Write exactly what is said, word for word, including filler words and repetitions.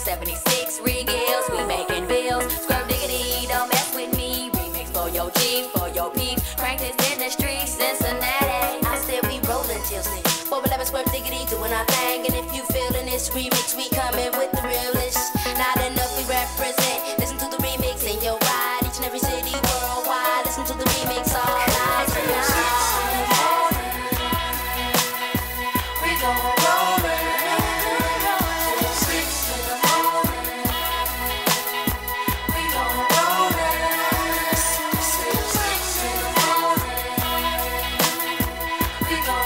seventy-six regals, we making bills. Scrub diggity, don't mess with me. Remix for your G, for your P. Crank this in the streets, Cincinnati. I still be rolling till six. four eleven Scrub diggity, doing our thing. And if you feeling this remix, we coming with the realest. Not enough, we represent. Listen to the remix in your ride. Each and every city worldwide. Listen to the remix all night. We gon' roll it till six in the morning. We gon' roll it till six in the morning. We gon'